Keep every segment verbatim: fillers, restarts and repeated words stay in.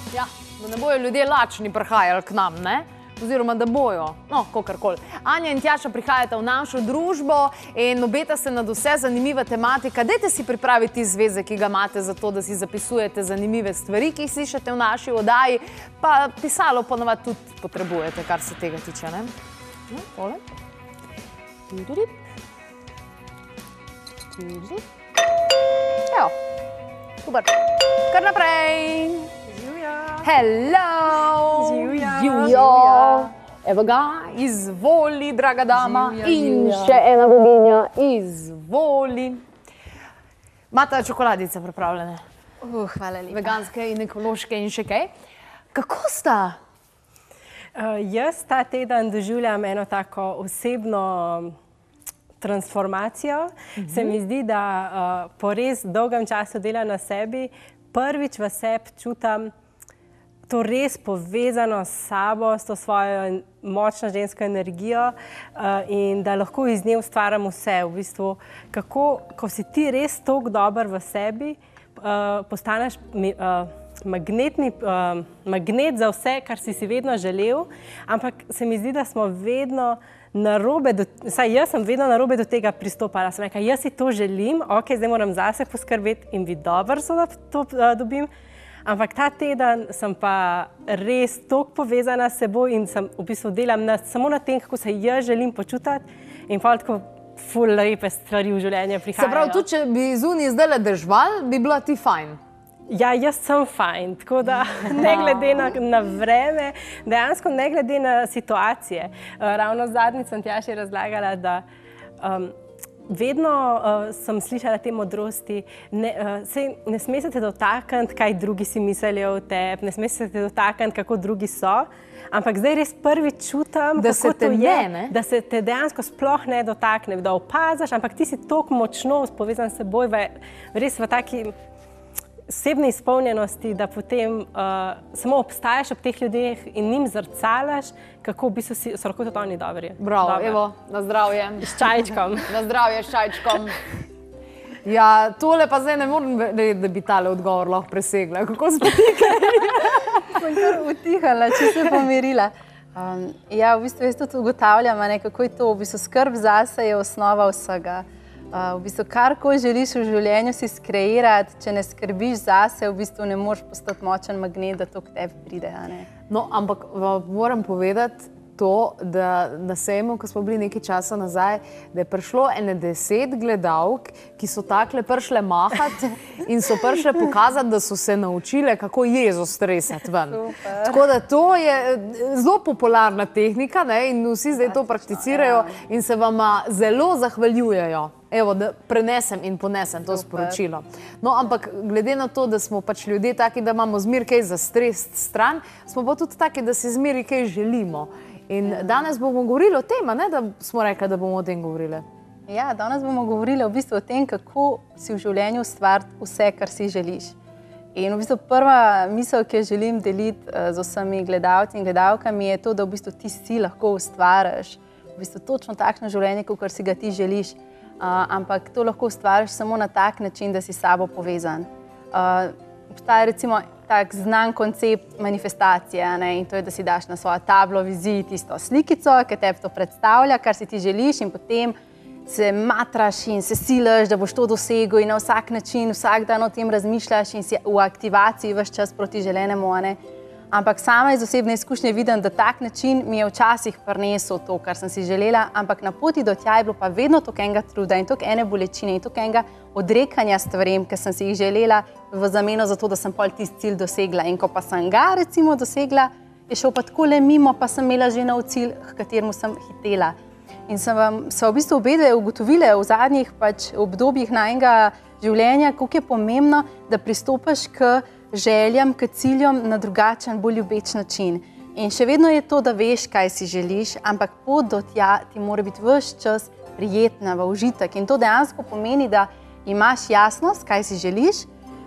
Ja, da ne bojo ljudje lačni prihajali k nam, ne? Oziroma, da bojo, no, kakorkoli. Anja in Tjaša prihajata v našo družbo in obeta se nad vse zanimiva tematika. Dajte si pripraviti zvezek, ki ga imate za to, da si zapisujete zanimive stvari, ki jih slišate v naši oddaji, pa pisalo ponovadi tudi potrebujete, kar se tega tiče, ne? No, tole. Evo, super. Kar naprej. Hello! Živja! Živjo! Evo ga, izvoli, draga dama. Živja, in živja. še ena boginja, izvoli. Imate čokoladice pripravljene? Uh, hvala lepa. Veganske in ekološke in še kaj. Kako sta? Uh, jaz ta teden doživljam eno tako osebno transformacijo. Uh-huh. Se mi zdi, da uh, po res dolgem času dela na sebi, prvič v sebi čutam to res povezano s sabo, s to svojo močno žensko energijo uh, in da lahko iz nje ustvarjam vse. V bistvu, kako, ko si ti res toliko dober v sebi, uh, postaneš uh, magnetni, uh, magnet za vse, kar si si vedno želel, ampak se mi zdi, da smo vedno narobe, do, saj jaz sem vedno narobe do tega pristopala. Sem rekla, jaz si to želim, ok, zdaj moram zase poskrbeti in biti dober, so da to uh, dobim. Ampak ta teden sem pa res toliko povezana s seboj in sem v bistvu delam na, samo na tem, kako se jaz želim počutiti in pa tako ful lepe stvari v življenju prihajajo. Se pravi, tudi če bi zunaj zdajle dežval, bi bila ti fajn? Ja, jaz sem fajn, tako da ne glede na, na vreme, dejansko ne glede na situacije. Uh, ravno zadnjič sem Tjaši razlagala, da um, vedno uh, sem slišala te modrosti, ne, uh, sej, ne sme se te dotakniti, kaj drugi si mislijo o tebi, ne sme se te dotakniti, kako drugi so, ampak zdaj res prvič čutam, da kako se te to ne, je, ne? da se te dejansko sploh ne dotakne, da opazaš, ampak ti si toliko močno povezan s seboj, v, res v taki osebni izpolnjenosti, da potem uh, samo obstajaš ob teh ljudeh in njim zrcalaš, kako v bistvu si, so lahko tudi oni dobri. Bravo, Dobre. evo, na zdravje. S čajčkom. Na zdravje, s čajčkom. Ja, tole pa zdaj ne moram reči, da bi tale odgovor lahko presegla. Kako se potikaj? Sem kar utihala, če se pomirila. Um, ja, v bistvu jaz tudi ugotavljam, ne, kako je to, v bistvu skrb zase je osnova vsega. Uh, v bistvu karkoli želiš v življenju si skreirati, če ne skrbiš zase, v bistvu ne moreš postati močen magnet, da to k tebi pride. Ne? No, ampak moram povedati to, da na sejmu, ko smo bili nekaj časa nazaj, da je prišlo ene deset gledalk, ki so takle prišle mahati in so prišle pokazati, da so se naučile, kako jezo stresati ven. Super. Tako da to je zelo popularna tehnika, ne, in vsi zdaj to prakticirajo in se vama zelo zahvaljujejo. Evo, da prenesem in ponesem to sporočilo. No, ampak glede na to, da smo pač ljudje taki, da imamo zmer kaj za stres stran, smo pa tudi taki, da si zmeri kaj želimo. In danes bomo govorili o tem, ne, da smo rekli, da bomo o tem govorili. Ja, danes bomo govorili v bistvu o tem, kako si v življenju ustvariti vse, kar si želiš. In v bistvu prva misel, ki jo želim deliti z vsemi gledalci in gledalkami, je to, da v bistvu ti si lahko ustvariš v bistvu točno takšno življenje, kot si ga ti želiš. Uh, ampak to lahko ustvariš samo na tak način, da si s sabo povezan. Uh, obstaja recimo tak znan koncept manifestacije, ne? In to je, da si daš na svojo tablo viziji tisto slikico, ki tebi to predstavlja, kar si ti želiš in potem se matraš in se silaš, da boš to dosegel in na vsak način, vsak dan o tem razmišljaš in si v aktivaciji ves čas proti želenemu, ne? Ampak sama iz osebne izkušnje vidim, da tak način mi je včasih prinesel to, kar sem si želela, ampak na poti do tja je bilo pa vedno toliko enega truda in toliko ene bolečine in toliko enega odrekanja stvarem, ki sem si jih želela v zameno za to, da sem pol tisti cilj dosegla. In ko pa sem ga recimo dosegla, je šel pa tako le mimo, pa sem imela že nov cilj, h kateremu sem hitela. In sem vam se v bistvu obedve ugotovile v zadnjih pač obdobjih najnega življenja, koliko je pomembno, da pristopaš k željam, k ciljem na drugačen, bolj ljubeč način. In še vedno je to, da veš, kaj si želiš, ampak pot do tja ti mora biti ves čas prijetna, v užitek. In to dejansko pomeni, da imaš jasnost, kaj si želiš,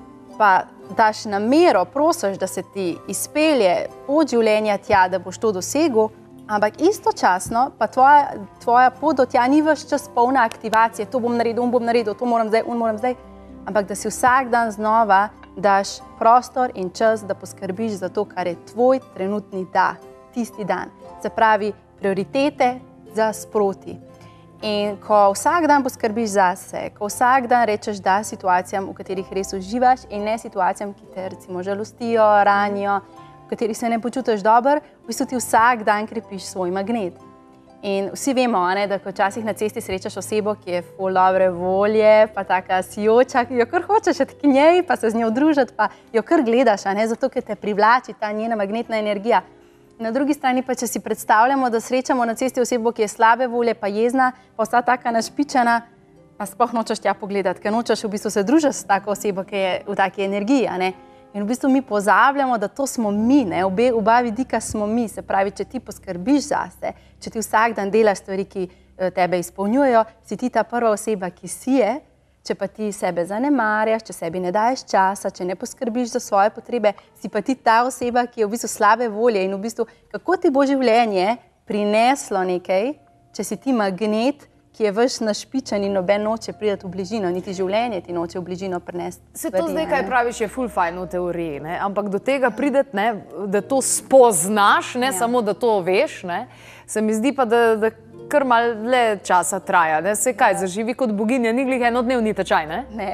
pa daš namero, prosiš, da se ti izpelje pot življenja tja, da boš to dosegel, ampak istočasno pa tvoja, tvoja pot do tja ni ves čas polna aktivacije. To bom naredil, on bom naredil, to moram zdaj, on moram zdaj. Ampak da si vsak dan znova daš prostor in čas, da poskrbiš za to, kar je tvoj trenutni da, tisti dan. Se pravi, prioritete za sproti. In ko vsak dan poskrbiš zase, ko vsak dan rečeš da situacijam, v katerih res uživaš in ne situacijam, ki te recimo žalostijo, ranijo, v katerih se ne počutiš dobro, v bistvu ti vsak dan krepiš svoj magnet. In vsi vemo, ne, da ko včasih na cesti srečaš osebo, ki je ful dobre volje, pa taka sijoča, ki jo kar hočeš k njej, pa se z njo družiti, pa jo kar gledaš, a ne, zato ker te privlači ta njena magnetna energija. Na drugi strani pa, če si predstavljamo, da srečamo na cesti osebo, ki je slabe volje, pa jezna, pa vsa taka našpičena, pa sploh nočeš tja pogledati, ker nočeš v bistvu se družiti s tako osebo, ki je v taki energiji, a ne. In v bistvu mi pozabljamo, da to smo mi, ne, obe, oba vidika smo mi, se pravi, če ti poskrbiš zase, če ti vsak dan delaš stvari, ki tebe izpolnjujejo, si ti ta prva oseba, ki si je, če pa ti sebe zanemarjaš, če sebi ne daješ časa, če ne poskrbiš za svoje potrebe, si pa ti ta oseba, ki je v bistvu slabe volje in v bistvu, kako ti bo življenje prineslo nekaj, če si ti magnet, ki je veš našpičen in noben noče priti v bližino, niti življenje ti noče v bližino prinesti. Se to zdaj, kaj praviš, je ful fajn v teoriji, ne? Ampak do tega prideti, ne, da to spoznaš, ne ja. Samo da to veš, ne? Se mi zdi pa, da, da kar malo le časa traja. Ne? Se kaj, zaživi kot boginja, ni glih enodnevni tečaj, ne? Ne.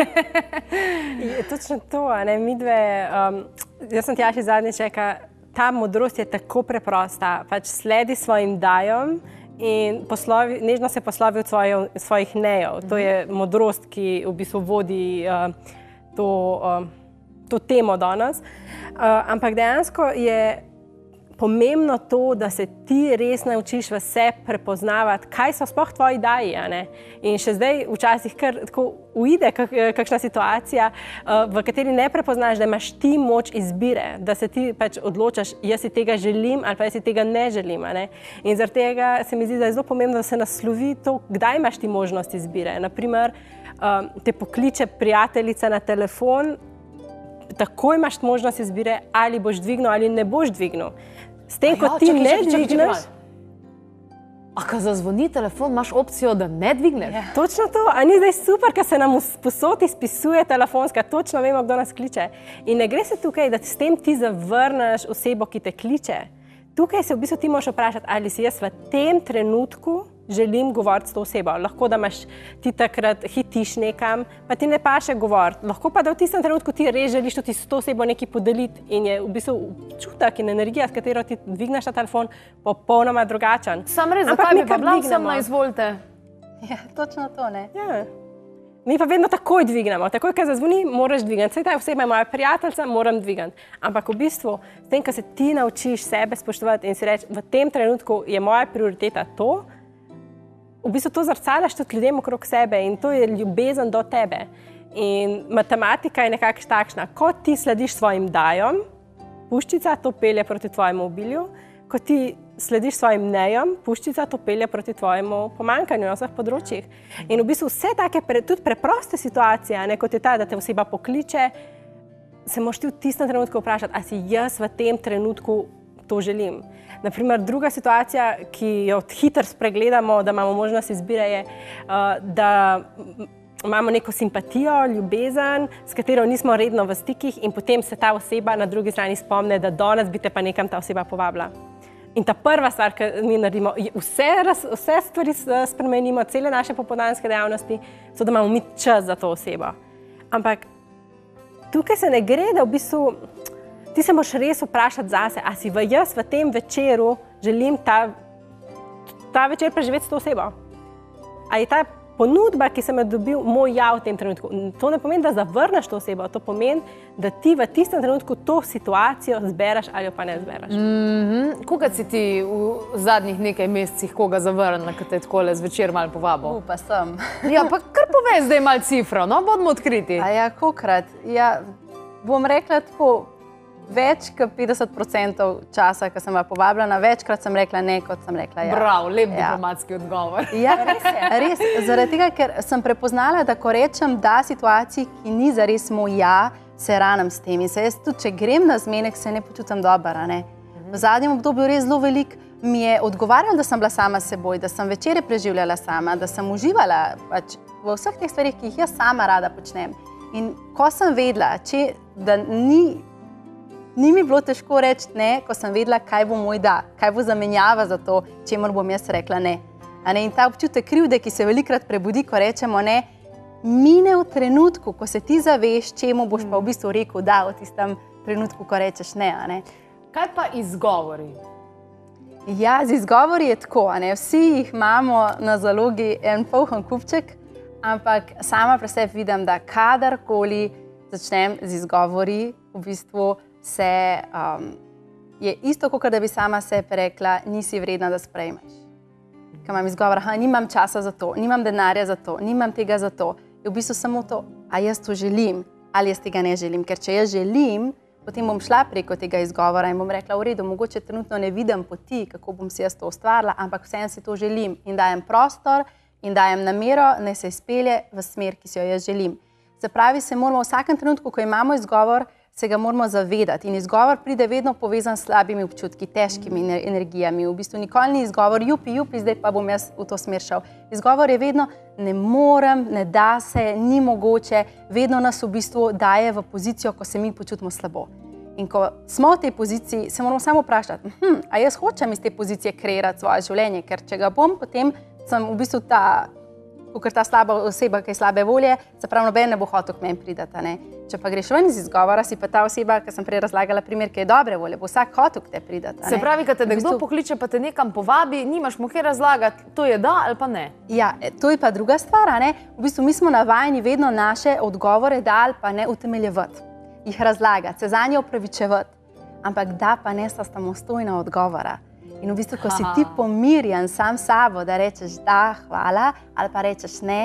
Je točno to, ne, mi dve, um, jaz sem Tjaši zadnjič rekla, ta modrost je tako preprosta, pač sledi svojim dajom in poslovi, nežno se poslovi od svojo, svojih nejev. To je modrost, ki v bistvu vodi uh, to, uh, to temo danes. Uh, ampak dejansko je pomembno to, da se ti res naučiš v sebi prepoznavati, kaj so sploh tvoji daji, a ne? In še zdaj včasih kar tako uide kak, kakšna situacija, v kateri ne prepoznaš, da imaš ti moč izbire, da se ti pač odločaš, jaz si tega želim ali pa jaz si tega ne želim, a ne? In zaradi tega se mi zdi, da je zelo pomembno, da se naslovi to, kdaj imaš ti možnost izbire. Naprimer, te pokliče prijateljica na telefon, takoj imaš možnost izbire, ali boš dvignil ali ne boš dvignil. S tem, ko ti ne dvigneš... A ko zazvoni telefon, imaš opcijo, da ne dvigneš? Točno to. A ni zdaj super, ker se nam posod izpisuje telefonska, točno vemo, kdo nas kliče. In ne gre se tukaj, da s tem ti zavrneš osebo, ki te kliče. Tukaj se v bistvu ti moraš vprašati, ali si jaz v tem trenutku želim govoriti s to osebo. Lahko, da imaš ti takrat hitiš nekam, pa ti ne paše govoriti. Lahko pa, da v tistem trenutku ti res želiš tudi s to osebo nekaj podeliti in je v bistvu čutek in energija, s katero ti dvigneš ta telefon, popolnoma drugačen. Sam res, zakaj bi pa bila vsem na izvolite? Ja, točno to, ne. Ja. Mi pa vedno takoj dvignemo. Takoj, ko zazvoni, moraš dvigniti. Saj ta oseba je moja prijateljica, moram dvigniti. Ampak v bistvu, s tem, ko se ti naučiš sebe spoštovati in si reči, v tem trenutku je moja prioriteta to, v bistvu to zrcalaš tudi ljudem okrog sebe in to je ljubezen do tebe. In matematika je nekako takšna. Ko ti slediš svojim dajom, puščica to pelje proti tvojemu obilju, ko ti slediš svojim nejem, puščica to pelje proti tvojemu pomanjkanju na vseh področjih. In v bistvu vse take, tudi preproste situacije, ne, kot je ta, da te oseba pokliče, se moraš ti v tistem trenutku vprašati, a si jaz v tem trenutku to želim. Naprimer, druga situacija, ki jo hitro spregledamo, da imamo možnost izbire, je, da imamo neko simpatijo, ljubezen, s katero nismo redno v stikih in potem se ta oseba na drugi strani spomne, da danes bi te pa nekam ta oseba povabila. In ta prva stvar, ki mi naredimo, vse, vse stvari spremenimo, cele naše popoldanske dejavnosti, so, da imamo mi čas za to osebo. Ampak tukaj se ne gre, da v bistvu ti se moraš res vprašati zase, a si v jaz v tem večeru želim ta, ta večer preživeti s to osebo. A je ta ponudba, ki sem jo dobil, moj ja v tem trenutku. To ne pomeni, da zavrneš to osebo, to pomeni, da ti v tistem trenutku to situacijo zbereš ali jo pa ne zbereš. Mm-hmm. Koga si ti v zadnjih nekaj mesecih koga zavrnila, ko te je takole zvečer malo povabil? U, pa sem. Ja, pa kar povej zdaj malo cifro, no, bodimo odkriti. A ja, kokrat? Ja, bom rekla tako, več kot petdeset procentov časa, ko sem ga povabljena, večkrat sem rekla ne, kot sem rekla ja. Bravo, lep diplomatski odgovor. Ja, res je. Res, zaradi tega, ker sem prepoznala, da ko rečem da situaciji, ki ni zares moj ja, se ranem s tem. In se jaz tudi, če grem na zmenek, se ne počutim dobro, ne. V zadnjem obdobju res zelo veliko mi je odgovarjalo, da sem bila sama s seboj, da sem večere preživljala sama, da sem uživala pač v vseh teh stvarih, ki jih jaz sama rada počnem. In ko sem vedela, če, da ni, ni mi bilo težko reči ne, ko sem vedela, kaj bo moj da, kaj bo zamenjava za to, čemur bom jaz rekla ne. A ne? In ta občutek krivde, ki se velikokrat prebudi, ko rečemo ne, mine v trenutku, ko se ti zaveš, čemu boš pa v bistvu rekel da v tistem trenutku, ko rečeš ne. A ne? Kaj pa izgovori? Ja, z izgovori je tako, a ne? Vsi jih imamo na zalogi en poln kupček, ampak sama pri sebi vidim, da kadarkoli začnem z izgovori, v bistvu se, um, je isto, kot da bi sama sebi rekla, nisi vredna, da sprejmeš. Ker imam izgovor, aha, nimam časa za to, nimam denarja za to, nimam tega za to. Je v bistvu samo to, a jaz to želim, ali jaz tega ne želim. Ker če jaz želim, potem bom šla preko tega izgovora in bom rekla, v redu, mogoče trenutno ne vidim poti, kako bom si jaz to ustvarila, ampak vseeno si to želim in dajem prostor in dajem namero, naj se izpelje v smer, ki si jo jaz želim. Se pravi, se moramo v vsakem trenutku, ko imamo izgovor, se ga moramo zavedati. In izgovor pride vedno povezan s slabimi občutki, težkimi energijami. V bistvu nikoli ni izgovor, jupi, jupi, zdaj pa bom jaz v to smer šel. Izgovor je vedno, ne morem, ne da se, ni mogoče, vedno nas v bistvu daje v pozicijo, ko se mi počutimo slabo. In ko smo v tej poziciji, se moramo samo vprašati, hm, a jaz hočem iz te pozicije kreirati svoje življenje, ker če ga bom, potem sem v bistvu ta, kakor ta slaba oseba, ki je slabe volje, se pravi, noben ne bo hotel k meni pridati. Če pa greš ven iz izgovora, si pa ta oseba, ki sem prej razlagala primer, ki je dobre volje, bo vsak hotel k te pridati. Se pravi, kad te nekdo pokliče, pa te nekam povabi, nimaš mu kaj razlagati, to je da ali pa ne? Ja, to je pa druga stvar, a ne? V bistvu mi smo navajeni vedno naše odgovore da ali pa ne utemeljevati, jih razlagati, se zanje opravičevati, ampak da pa ne sta samostojna odgovora. In v bistvu, ko si ti pomirjen sam s sabo, da rečeš da, hvala, ali pa rečeš ne,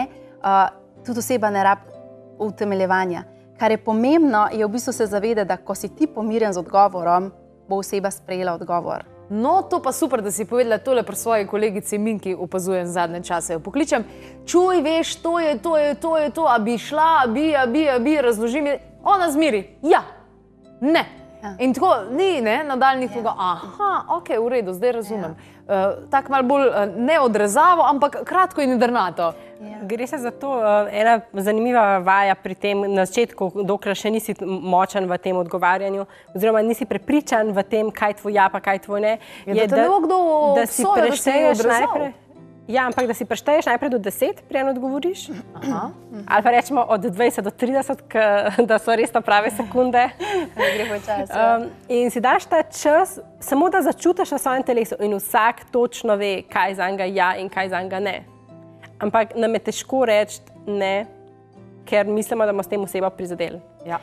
tudi oseba ne rabi utemeljevanja. Kar je pomembno, je v bistvu se zavedati, da ko si ti pomirjen z odgovorom, bo oseba sprejela odgovor. No, to pa super, da si povedala tole pri svoji kolegici Minki, opazujem zadnje čase. Jo pokličem, čuj, veš, to je, to je, to je, to, a bi šla, a bi, a bi, a bi, razloži mi. Ona zmiri, ja, ne. Ja. In tako ni, ne, nadaljnih toga, aha, ok, v redu, zdaj razumem. Ja. Uh, tako malo bolj uh, ne odrezavo, ampak kratko in jedrnato. Ja. Gre se za to, uh, ena zanimiva vaja pri tem na začetku, dokler še nisi močan v tem odgovarjanju, oziroma nisi prepričan v tem, kaj tvoj ja, pa kaj tvoj ne. Je, je da te ne bo kdo obsoja, da si odrezal. Ja, ampak da si prešteješ najprej do deset, preden odgovoriš. Aha. Ali pa rečemo od dvajset do trideset, da so res ta prave sekunde. Ne gre po času. Um, in si daš ta čas, samo da začutiš na svojem telesu in vsak točno ve, kaj zanj ja in kaj zanj ne. Ampak nam je težko reči ne, ker mislimo, da bomo s tem osebo prizadeli. Ja.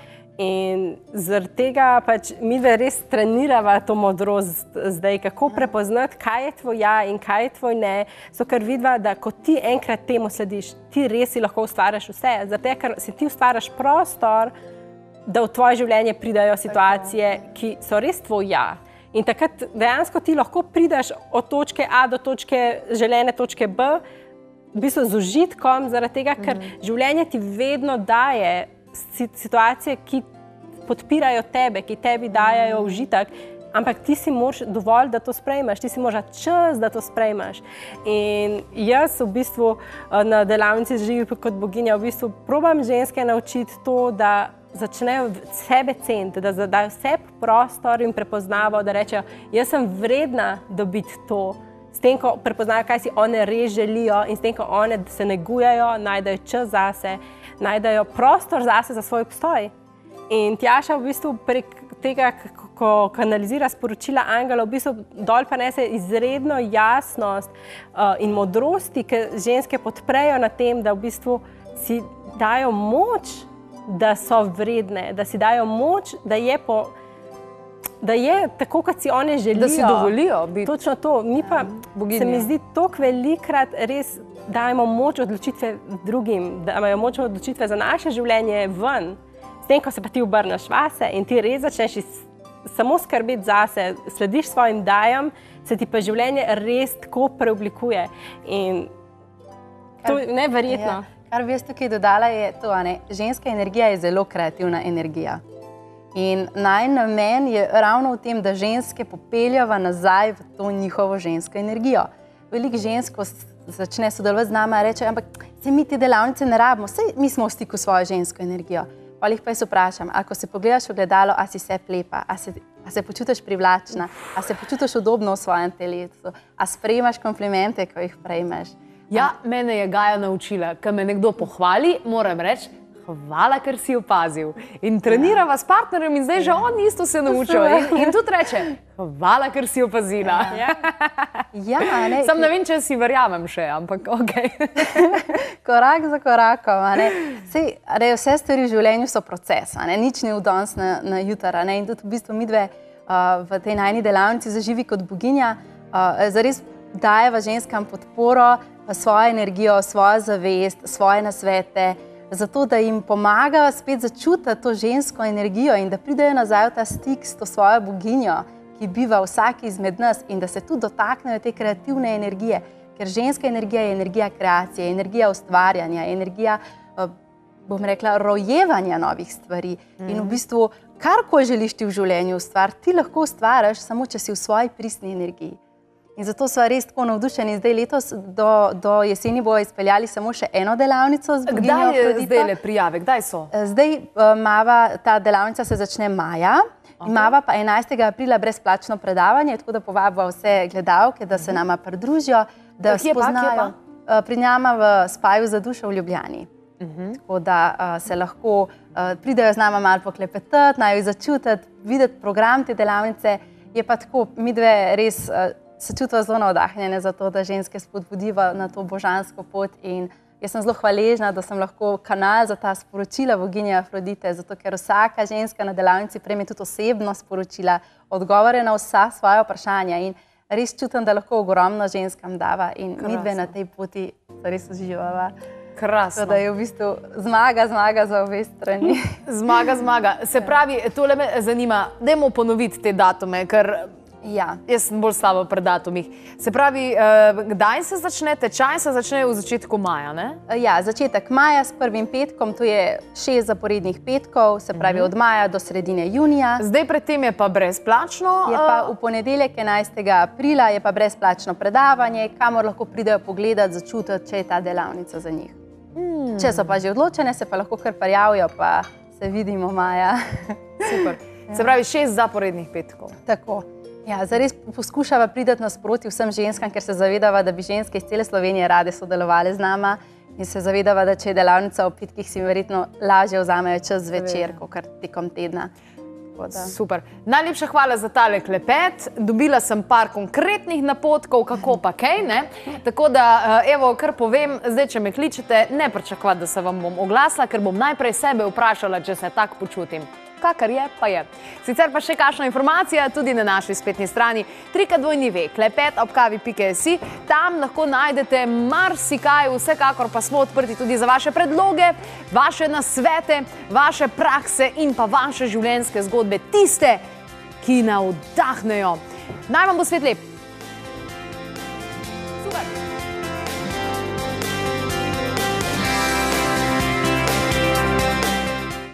In zaradi tega pač mi res trenirava to modrost zdaj, kako prepoznati, kaj je tvoj ja in kaj je tvoj ne, so ker vidva, da ko ti enkrat temu slediš, ti res si lahko ustvaraš vse, zato ker si ti ustvaraš prostor, da v tvoje življenje pridajo situacije, ki so res tvoj ja. In takrat dejansko ti lahko prideš od točke A do točke, želene točke B, v bistvu z užitkom, zaradi tega, ker mm. življenje ti vedno daje situacije, ki podpirajo tebe, ki tebi dajajo užitek, ampak ti si moraš dovolj, da to sprejmeš, ti si moraš čas, da to sprejmeš. In jaz v bistvu na delavnici Živi kot boginja v bistvu probam ženske naučiti to, da začnejo sebe ceniti, da dajo sebi prostor in prepoznavo, da rečejo, jaz sem vredna dobiti to. S tem, ko prepoznajo, kaj si one res želijo in s tem, ko one se negujejo, najdejo čas zase, najdejo prostor zase za svoj obstoj. In Tjaša v bistvu prek tega, ko kanalizira sporočila angelov, v bistvu dol pa nese izredno jasnost uh, in modrosti, ki ženske podprejo na tem, da v bistvu si dajo moč, da so vredne, da si dajo moč, da je po da je tako, kot si one želijo. Da si dovolijo biti. Točno to. Mi pa boginja. Se mi zdi toliko velikrat res dajemo moč odločitve drugim, da imajo moč odločitve za naše življenje ven. S tem, ko se pa ti obrneš vase in ti res začneš samo skrbeti zase, slediš svojim dajem, se ti pa življenje res tako preoblikuje. In to je neverjetno. Ja, kar bi jaz tukaj dodala je to, a ne, ženska energija je zelo kreativna energija. In naj namen je ravno v tem, da ženske popeljava nazaj v to njihovo žensko energijo. Veliko žensk, ko začne sodelovati z nama, reče, ampak se mi te delavnice ne rabimo, saj mi smo v stiku s svojo žensko energijo. Polih pa jaz vprašam, ako se pogledaš v gledalo, a si se lepa, a se, a se počutiš privlačna, a se počutiš udobno v svojem telesu, a sprejemaš komplimente, ko jih prejmeš. Ja, mene je Gaja naučila, ko me nekdo pohvali, moram reči, hvala, ker si opazil. In trenirava s partnerjem in zdaj že on isto se naučil. In, in tudi reče, hvala, ker si opazila. Ja, ja ne. Sam ne vem, če si verjamem še, ampak okej. Korak za korakom, a ne. Sej, re, vse stvari v življenju so proces, a ne. Nič ni v danes na, na jutar, a ne. In tudi v bistvu midve uh, v tej najni delavnici Zaživi kot boginja uh, zares dajeva ženskam podporo, svojo energijo, svojo zavest, svoje nasvete, zato, da jim pomaga spet začutiti to žensko energijo in da pridejo nazaj v ta stik s to svojo boginjo, ki biva vsak izmed nas in da se tudi dotaknejo te kreativne energije, ker ženska energija je energija kreacije, energija ustvarjanja, energija, bom rekla, rojevanja novih stvari. Mm. In v bistvu, karkoli želiš ti v življenju ustvariti, ti lahko ustvariš, samo če si v svoji pristni energiji. In zato smo res tako navdušeni. Zdaj letos do, do jeseni bojo izpeljali samo še eno delavnico z boginjo Afrodito. Kdaj je zdaj le prijave? Kdaj so? Zdaj mava, ta delavnica se začne maja. Okay. Imava pa enajstega aprila brezplačno predavanje, tako da povabimo vse gledalke, da se uh-huh. nama pridružijo, da kje spoznajo. Pa, pri njama v Spaju za dušo v Ljubljani. Uh-huh. Tako da uh, se lahko uh, pridejo z nama malo poklepetati, naj jo začutiti, videti program te delavnice. Je pa tako, mi dve res uh, se čutiva zelo navdahnjene za to, da ženske spodbudiva na to božansko pot in jaz sem zelo hvaležna, da sem lahko kanal za ta sporočila boginje Afrodite, zato ker vsaka ženska na delavnici prejme tudi osebno sporočila, odgovore na vsa svoja vprašanja in res čutim, da lahko ogromno ženskam dava in mi dve na tej poti res uživava. Krasno. Da je v bistvu zmaga, zmaga za obe strani. Zmaga, zmaga. Se pravi, tole me zanima, dajmo ponoviti te datume, ker ja. Jaz sem bolj slabo pri datumih. Se pravi, eh, kdaj se začne tečaj? Se začne v začetku maja, ne? Ja, začetek maja s prvim petkom, to je šest zaporednih petkov, se pravi uh-huh. od maja do sredine junija. Zdaj pred tem je pa brezplačno? Je pa v ponedeljek enajstega aprila je pa brezplačno predavanje, kamor lahko pridejo pogledati, začutiti, če je ta delavnica za njih. Hmm. Če so pa že odločene, se pa lahko kar prijavijo, pa se vidimo maja. Super. Se pravi, šest zaporednih petkov. Tako. Ja, zares poskušava priti nasproti vsem ženskam, ker se zavedava, da bi ženske iz cele Slovenije rade sodelovali z nama in se zavedava, da če je delavnica v petkih, si verjetno lažje vzamejo čas zvečer, kakor tekom tedna. Super. Najlepša hvala za tale klepet. Dobila sem par konkretnih napotkov, kako pa kaj, ne? Tako da, evo, kar povem, zdaj, če me kličete, ne pričakovati, da se vam bom oglasila, ker bom najprej sebe vprašala, če se tako počutim. Kakor je, pa je. Sicer pa še kakšna informacija tudi na naši spletni strani trika dvojni ve, klepet ob kavi pika si. Tam lahko najdete marsikaj, vsekakor pa smo odprti tudi za vaše predloge, vaše nasvete, vaše prakse in pa vaše življenjske zgodbe, tiste, ki navdahnejo. Naj vam bo svet lep. Super.